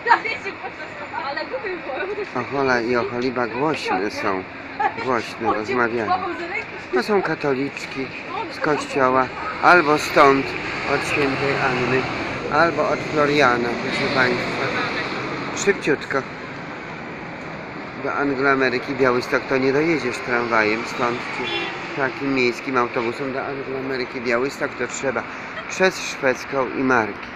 Ochola i Ocholiba głośne są. Głośno rozmawiają. To są katoliczki z kościoła, albo stąd, od świętej Anny, albo od Floriana, proszę Państwa. Szybciutko. Do Angloameryki Białystok to nie dojedziesz tramwajem, stąd czy takim miejskim autobusem do Angloameryki Białystok to trzeba przez Szwedzką i Marki.